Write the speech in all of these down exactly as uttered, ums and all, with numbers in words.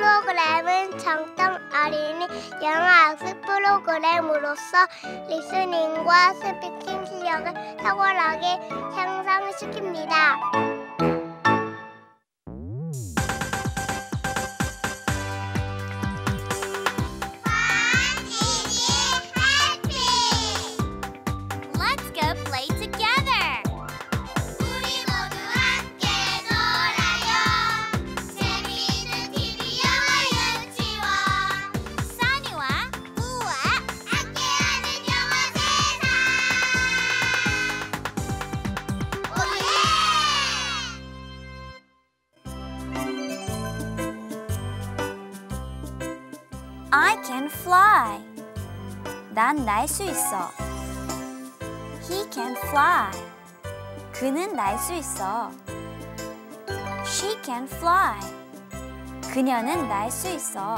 프로그램은 정통 어린이 영어 학습 프로그램으로서 리스닝과 스피킹 실력을 탁월하게 향상시킵니다. I can fly. 난 날 수 있어. He can fly. 그는 날 수 있어. She can fly. 그녀는 날 수 있어.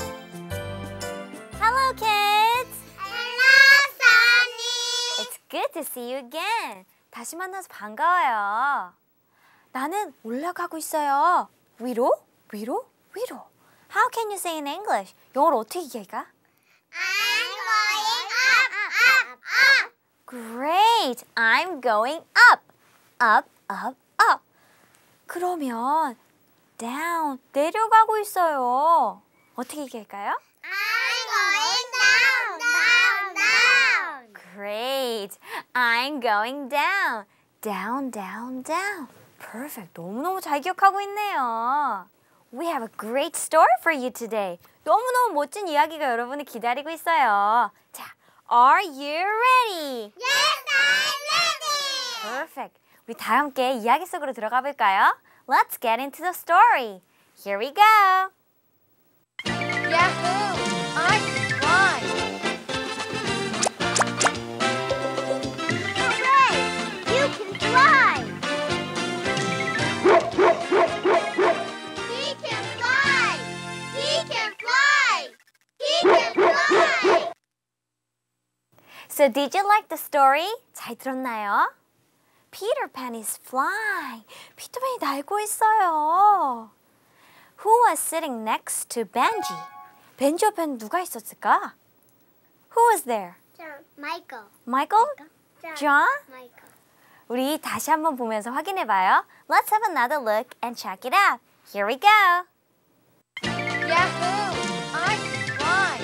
Hello, kids. Hello, Sunny. It's good to see you again. 다시 만나서 반가워요. 나는 올라가고 있어요. 위로, 위로, 위로. How can you say in English? 영어로 어떻게 얘기할까? I'm going up, up, up. Great! I'm going up. Up, up, up. 그러면 down, 내려가고 있어요. 어떻게 얘기할까요? I'm going down, down, down. Great! I'm going down. Down, down, down. Perfect. 너무너무 잘 기억하고 있네요. We have a great story for you today. 너무너무 멋진 이야기가 여러분을 기다리고 있어요. 자, are you ready? Yes, I'm ready. Perfect. 우리 다 함께 이야기 속으로 들어가 볼까요? Let's get into the story. Here we go. Yahoo! I can fly! Hooray! You can fly! He can fly! He can fly! He can fly! So did you like the story? 잘 들었나요? Peter Pan is flying. 피터팬이 날고 있어요. Who was sitting next to Benji? 벤지 옆에는 누가 있었을까? Who was there? John. Michael. Michael? John. John? Michael. 우리 다시 한번 보면서 확인해봐요. Let's have another look and check it out. Here we go. Yahoo! I can fly!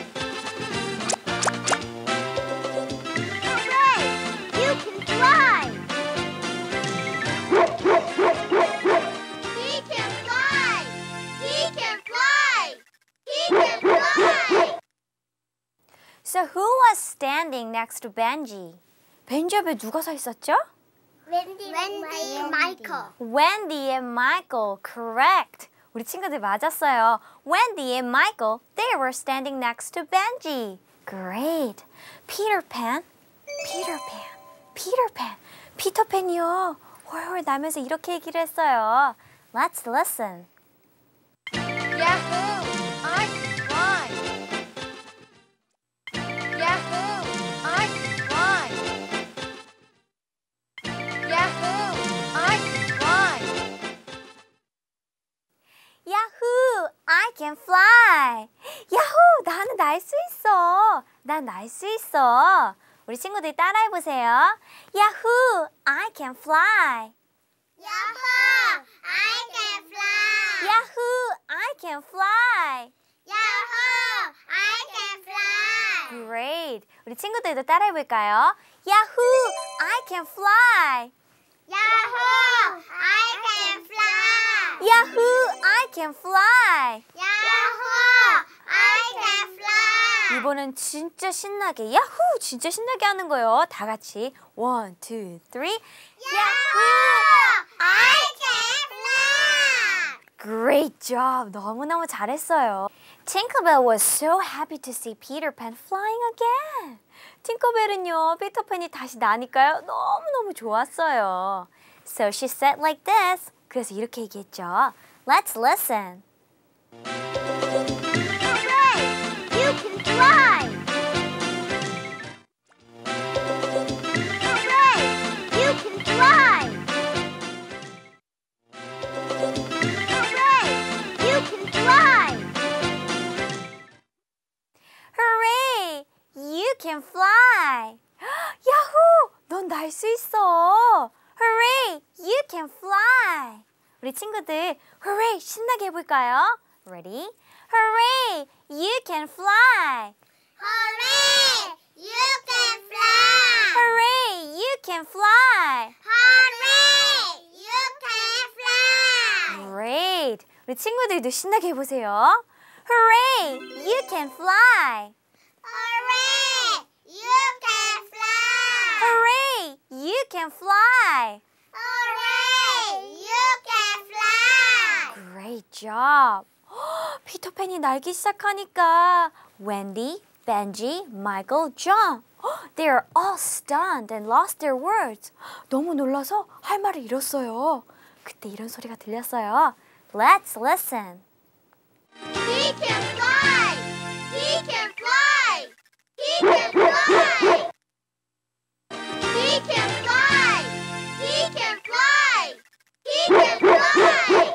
Hooray! You can fly! He can fly! He can fly! He can fly! So who was standing next to Benji? 벤지 옆에 누가 서 있었죠? Wendy, Wendy and Michael. Wendy and Michael. Correct. 우리 친구들 맞았어요. Wendy and Michael, they were standing next to Benji. Great. Peter Pan, Peter Pan, Peter Pan. 피터팬이요. 훨훨 나면서 이렇게 얘기를 했어요. Let's listen. Yahoo! I can fly! Yahoo! I can fly! Yahoo! I can fly! Yahoo! I can fly! 야호! 나는 날 수 있어. 난 날 수 있어. 우리 친구들 따라해보세요. Yahoo! I can fly! Yahoo! I can fly! Yahoo! I can fly! Yahoo! I can fly! Great! 우리 친구들도 따라해볼까요? Yahoo! I can fly! Yahoo! I can fly! Yahoo! I can fly! Yahoo! I can fly! 이번엔 진짜 신나게 야호! 진짜 신나게 하는 거예요. 다 같이 one, two, three. Yahoo! I can fly! Great job! 너무너무 잘했어요. Tinkerbell was so happy to see Peter Pan flying again. 팅커벨은요, 피터팬이 다시 나니까요. 너무너무 좋았어요. So she said like this. 그래서 이렇게 얘기했죠. Let's listen. Hooray! You can fly! Hooray! You can fly! Hooray! You can fly! can fly. 야호! 넌 날 수 있어. Hooray! You can fly. 우리 친구들 hooray! 신나게 해볼까요? Ready? Hooray! You can fly. Hooray! You can fly! Hooray! You can fly. Hooray! You can fly! Great. 우리 친구들도 신나게 해보세요. Hooray! You can fly. Hooray! You can fly! Hooray! You can fly. Hooray! You can fly! Great job. 피터팬이 날기 시작하니까 Wendy, Benji, Michael, John. They are all stunned and lost their words. 너무 놀라서 할 말을 잃었어요. 그때 이런 소리가 들렸어요. Let's listen. He can fly! He can fly! He can fly! He can fly! He can fly! He can fly!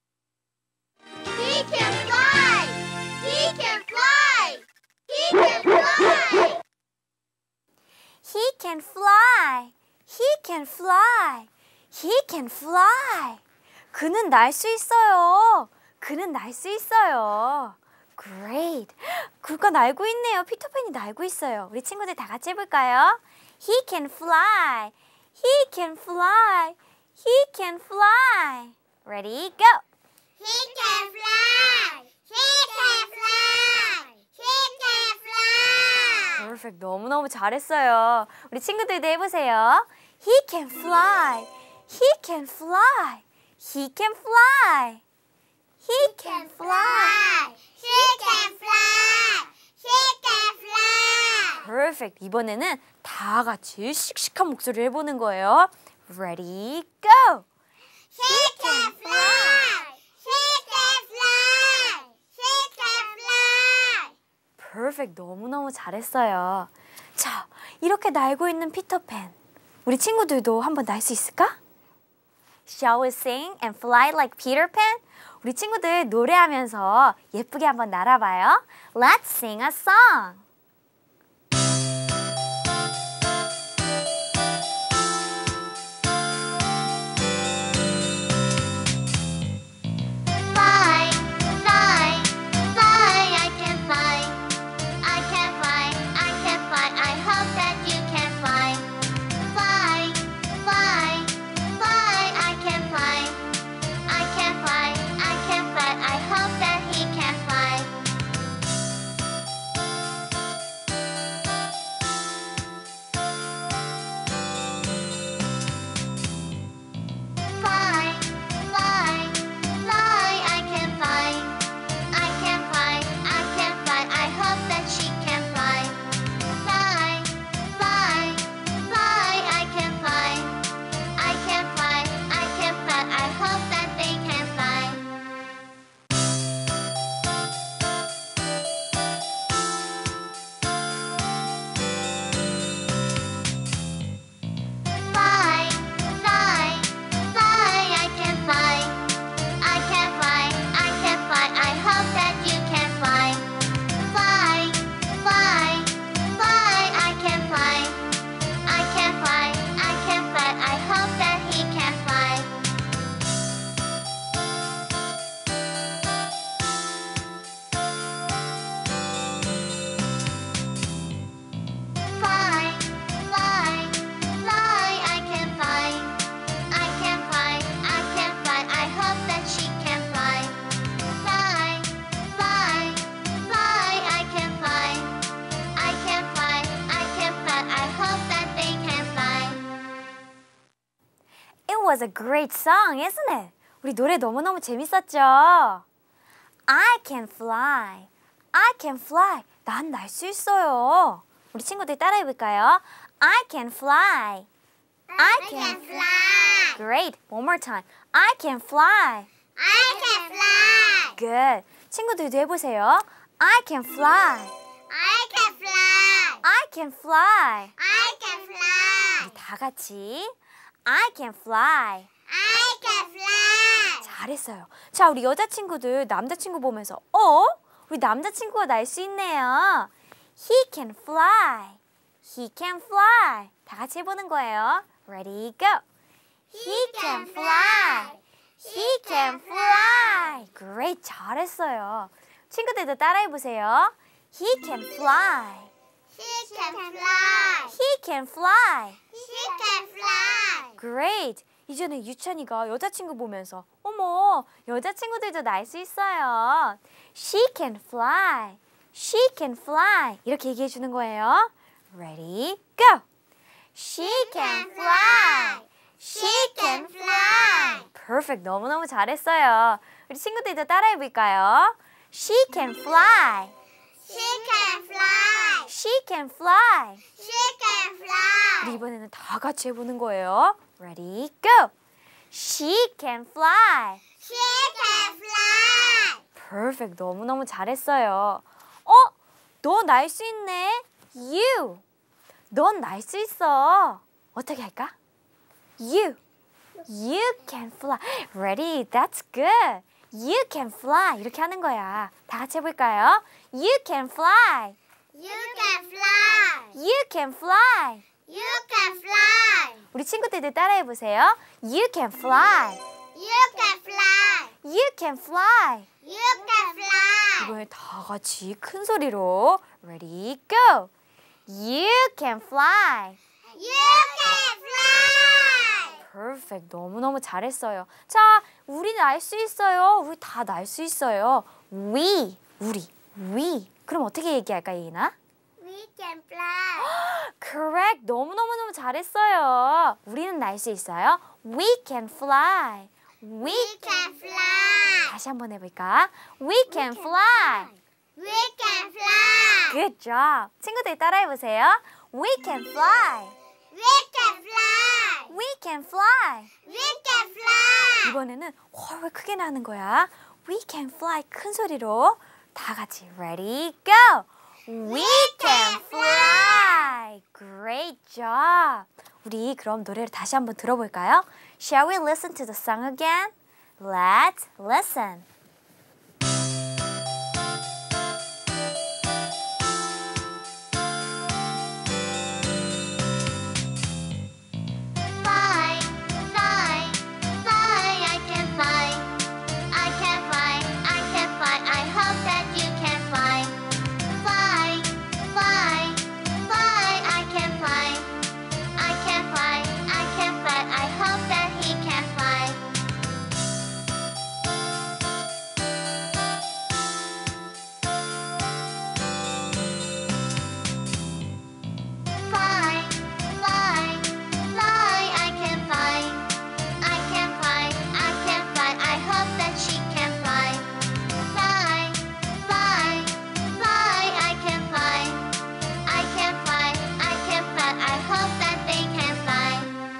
He can fly! He can fly! He can fly! He can fly. He can fly. He can fly. 그는 날 수 있어요. 그는 날 수 있어요. Great. 그가 날고 있네요. 피터팬이 날고 있어요. 우리 친구들 다 같이 해볼까요? He can fly. He can fly. He can fly. Ready, go. He can fly! He can fly! He can fly! Perfect. 너무너무 잘했어요. 우리 친구들도 해보세요. He can fly. He can fly. He can fly. He can fly. He can fly! He can fly! Perfect. 이번에는 다 같이 씩씩한 목소리를 해보는 거예요. Ready, go. He can fly! He can fly! He can fly! Perfect. 너무너무 잘했어요. 자, 이렇게 날고 있는 피터팬. 우리 친구들도 한번 날 수 있을까? Shall we sing and fly like Peter Pan? 우리 친구들 노래하면서 예쁘게 한번 날아봐요. Let's sing a song. Fly, fly, fly, I can fly. I can fly, I can fly. I hope that you can fly. Fly, fly, fly, I can fly. I can fly, I can fly. I hope that he can fly. Fly, fly, fly, I can fly. I can fly, I can fly. I hope that she can fly. Fly, fly, fly, I can fly. I can fly, I can fly. I hope that they can fly. Fly, fly, fly, I can fly. I can fly, I can fly. I hope that you can fly. Fly, fly, fly, I can fly. I can fly, I can fly. I hope that he can fly. Fly, fly, fly, I can fly. I can fly, I can fly. I hope that she can fly. Fly, fly, fly, I can fly. I can fly, I can fly. I hope that they can fly. It was a great song, isn't it? 우리 노래 너무너무 재밌었죠? I can fly. I can fly. 난 날 수 있어요. 우리 친구들 따라해볼까요? I can fly. I can fly. Great. One more time. I can fly. I can fly. Good. 친구들도 해보세요. I can fly. I can fly. I can fly. I can fly. 우리 다 같이 I can fly. I can fly. 잘했어요. 자, 우리 여자친구들 남자친구 보면서 어? 우리 남자친구가 날 수 있네요. He can fly. He can fly. 다 같이 해보는 거예요. Ready, go. He can fly. He can fly. Great, 잘했어요. 친구들도 따라해보세요. He can fly. He can fly. He can fly. He can fly. Great. 이전에 유찬이가 여자친구 보면서 어머, 여자친구들도 날 수 있어요. She can fly. She can fly. 이렇게 얘기해 주는 거예요. Ready, go. She can fly. She can fly. Perfect. 너무너무 잘했어요. 우리 친구들도 따라해 볼까요? She can fly. She can fly. She can fly. She can fly. 우리 이번에는 다 같이 해보는 거예요. Ready, go. She can fly. She can fly. Perfect. 너무너무 잘했어요. 어? 너 날 수 있네. You. 넌 날 수 있어. 어떻게 할까? You. You can fly. Ready? That's good. You can fly. 이렇게 하는 거야. 다 같이 해볼까요? You can fly. You can fly. You can fly. You can fly. 우리 친구들도 따라해보세요. You can fly. You can fly. You can fly. You can fly. 이번에 다 같이 큰 소리로 Ready, go. You can fly. You can fly. Perfect. 너무너무 잘했어요. 자, 우리 날 수 있어요. 우리 다 날 수 있어요. We. 우리. We. 그럼 어떻게 얘기할까, 예인아? We can fly. Correct. 너무너무너무 잘했어요. 우리는 날 수 있어요. We can fly. We We can fly. 다시 한번 해볼까? We can fly. We can fly. Good job. 친구들 따라해보세요. We can fly. We can fly. We can fly. We can fly. 이번에는 훨훨 크게 나는 거야. We can fly. 큰 소리로 다 같이 Ready, go. We can fly. Great job. 우리 그럼 노래를 다시 한번 들어볼까요? Shall we listen to the song again? Let's listen. Fly, fly, fly, I can fly. I can fly, I can fly. I hope that you can fly. Fly, fly, fly, I can fly. I can fly, I can fly. I hope that he can fly. Fly, fly, fly, I can fly. I can fly, I can fly. I hope that she can fly. Fly, fly, fly, I can fly. I can fly, I can fly. I hope that they can fly.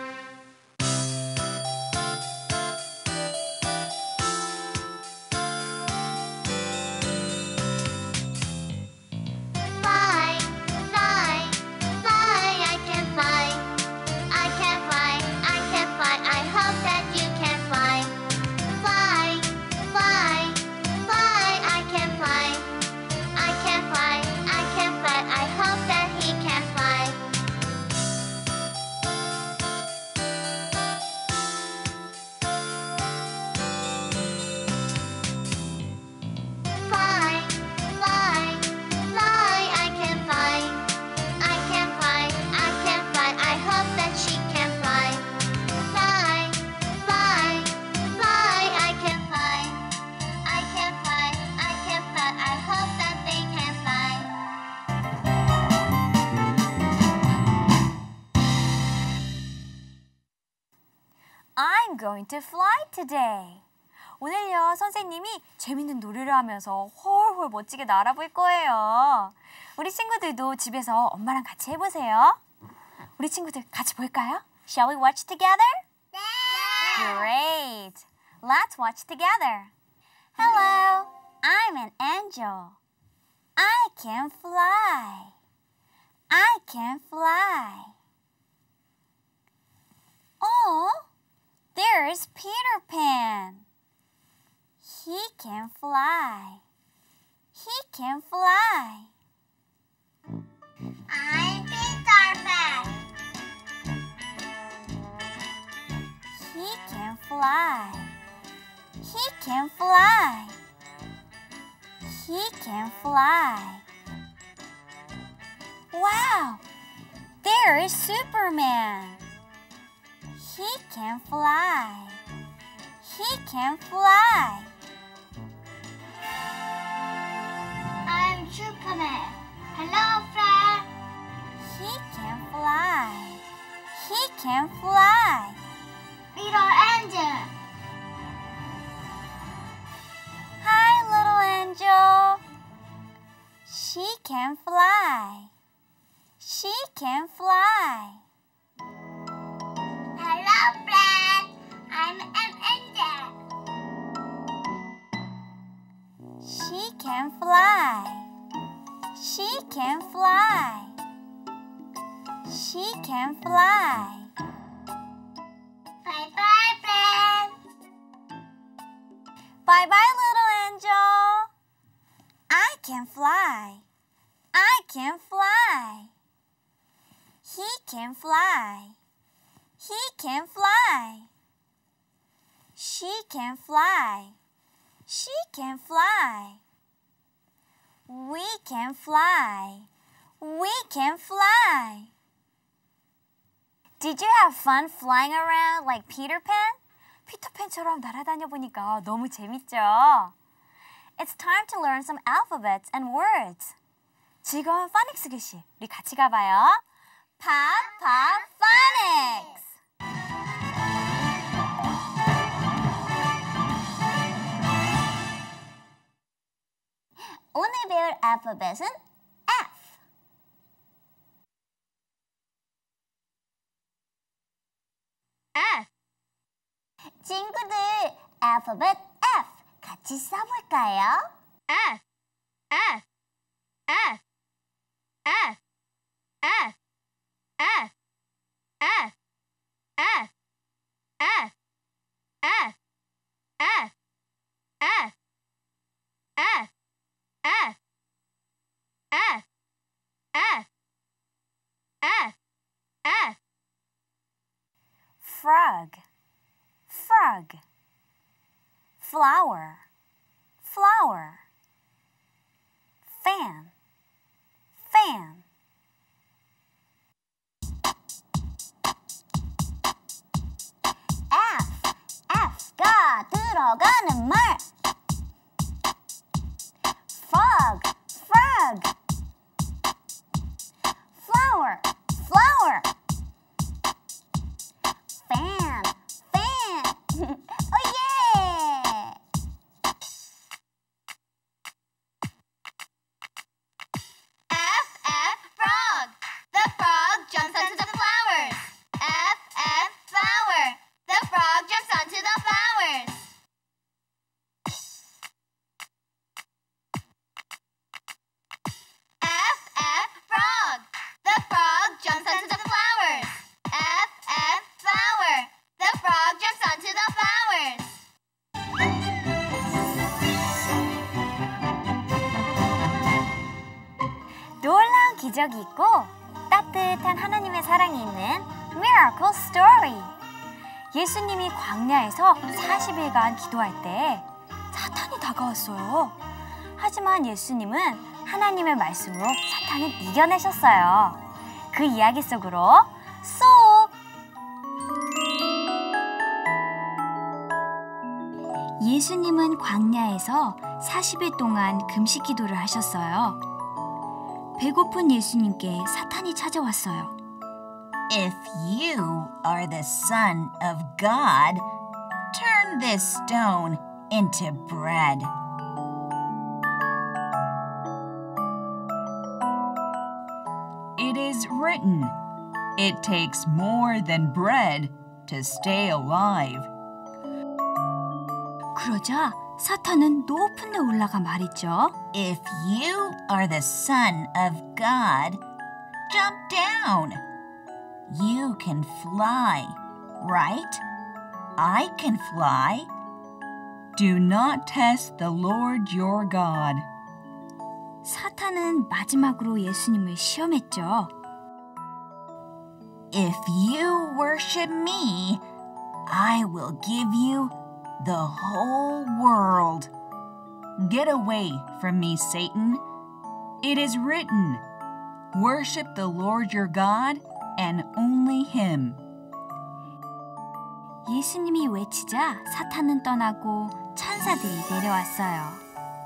Fly, fly, fly, I can fly. I can fly, I can fly. I hope that you can fly. Fly, fly, fly, I can fly. I can fly, I can fly. I hope that he can fly. Fly, fly, fly, I can fly. I can fly, I can fly. I hope that she can fly. Fly, fly, fly, I can fly. I can fly, I can fly. I hope that they can fly. I'm going to fly today. 오늘요, 선생님이 재밌는 노래를 하면서 훨훨 멋지게 날아볼 거예요. 우리 친구들도 집에서 엄마랑 같이 해보세요. 우리 친구들 같이 볼까요? Shall we watch together? Great. Let's watch together. Hello, I'm an angel. I can fly. I can fly. Oh, there's Peter Pan. He can fly. He can fly. I'm Peter fly. He can fly. He can fly. Wow! There is Superman. He can fly. He can fly. I'm Superman. Hello, friend. He can fly. He can fly. Little angel. Hi, little angel. She can fly. She can fly. Hello, friend. I'm an angel. She can fly. She can fly. She can fly. Bye-bye, friend. Bye-bye, little angel. I can fly. I can fly. He can fly. He can fly. She can fly. She can fly. We can fly. We can fly. Did you have fun flying around like Peter Pan? 피터팬처럼 날아다녀 보니까 너무 재밌죠? It's time to learn some alphabets and words. 즐거운 phonics 교실, 우리 같이 가봐요. Pop, Pop Phonics! 오늘 배울 알파벳은 F. F. 친구들, 알파벳 F 같이 써볼까요? F. F. F. F. F. F. F. F. F. F. F. F. F. F. F. F. F. F. Frog, frog. Flower, flower. Fan, fan. F, F가 들어가는 말. Frog, frog. Flower, flower. Fan, fan. Oh yeah! F. F. Frog. The frog jumps onto the flowers. F. F. Flower. The frog jumps onto the flowers. F. F. Frog. The frog jumps onto the flowers. F. F. Flower. The frog jumps onto the flowers. 놀라운 기적이 있고 따뜻한 하나님의 사랑이 있는 Miracle Story. 예수님이 광야에서 사십 일간 기도할 때 사탄이 다가왔어요. 하지만 예수님은 하나님의 말씀으로 사탄을 이겨내셨어요. 그 이야기 속으로 쏙! 예수님은 광야에서 사십 일 동안 금식 기도를 하셨어요. 배고픈 예수님께 사탄이 찾아왔어요. If you are the Son of God, turn this stone into bread. It is written, it takes more than bread to stay alive. 그러자 사탄은 높은 데 올라가 말했죠. If you are the Son of God, jump down. You can fly, right? I can fly. Do not test the Lord your God. 사탄은 마지막으로 예수님을 시험했죠. If you worship me, I will give you the whole world. Get away from me, Satan. It is written, worship the Lord your God and only Him. 예수님이 외치자 사탄은 떠나고 천사들이 내려왔어요.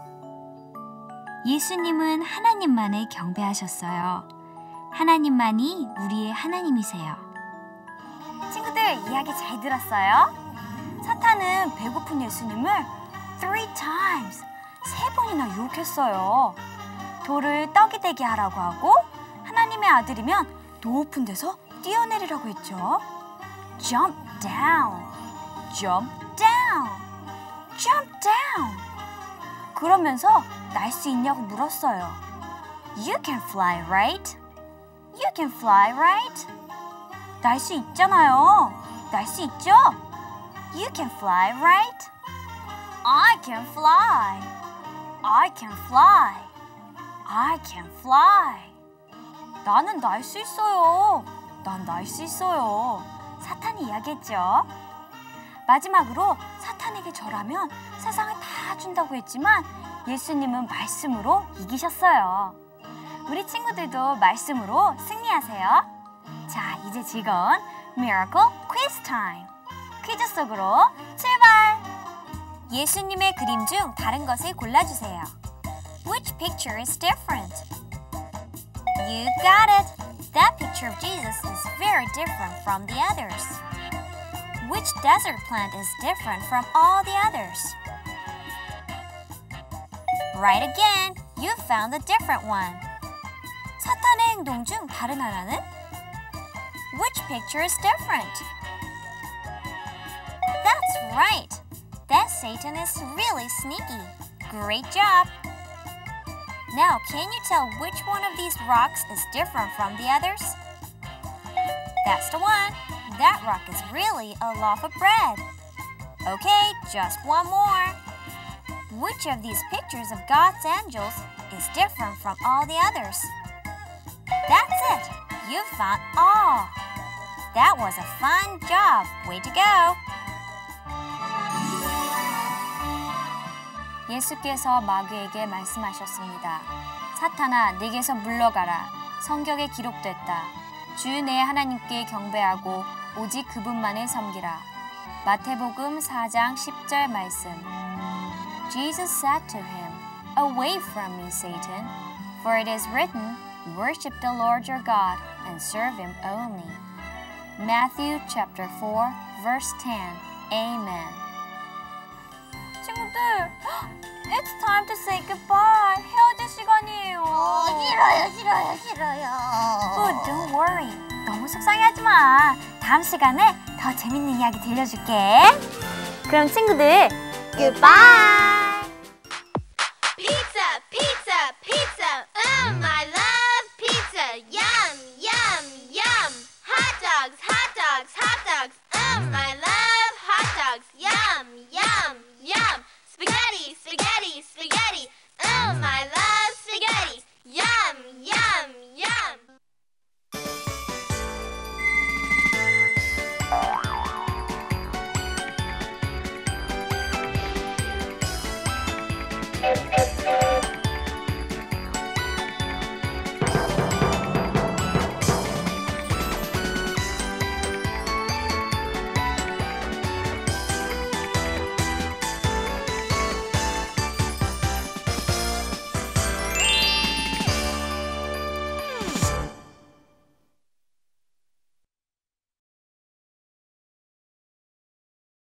예수님은 하나님만을 경배하셨어요. 하나님만이 우리의 하나님이세요. 친구들, 이야기 잘 들었어요? 사탄은 배고픈 예수님을 three times, 세 번이나 유혹했어요. 돌을 떡이 되게 하라고 하고 하나님의 아들이면 높은 데서 뛰어내리라고 했죠. Jump down, jump down, jump down. 그러면서 날 수 있냐고 물었어요. You can fly, right? You can fly, right? 날 수 있잖아요. 날 수 있죠? You can fly, right? I can fly. I can fly. I can fly. 나는 날 수 있어요. 난 날 수 있어요. 사탄이 이야기했죠. 마지막으로 사탄에게 절하면 세상을 다 준다고 했지만 예수님은 말씀으로 이기셨어요. 우리 친구들도 말씀으로 승리하세요. 자, 이제 즐거운 Miracle Quiz Time. 퀴즈 속으로 출발! 예수님의 그림 중 다른 것을 골라주세요. Which picture is different? You got it! That picture of Jesus is very different from the others. Which desert plant is different from all the others? Right again! You found a different one. 사탄의 행동 중 다른 하나는? Which picture is different? That's right! That Satan is really sneaky. Great job! Now, can you tell which one of these rocks is different from the others? That's the one. That rock is really a loaf of bread. Okay, just one more. Which of these pictures of God's angels is different from all the others? That's it. You found all. That was a fun job. Way to go. 예수께서 마귀에게 말씀하셨습니다. 사탄아, 내게서 물러가라. 성경에 기록됐다. 주 내 하나님께 경배하고 오직 그분만을 섬기라. 마태복음 사 장 십 절 말씀. Jesus said to him, Away from me, Satan, for it is written, Worship the Lord your God and serve Him only. Matthew chapter four, verse ten. Amen. 친구들, it's time to say goodbye. 헤어질 시간이에요. 어, 싫어요, 싫어요, 싫어요. Oh, don't worry. 너무 속상해하지 마. 다음 시간에 더 재밌는 이야기 들려줄게. 그럼 친구들, goodbye.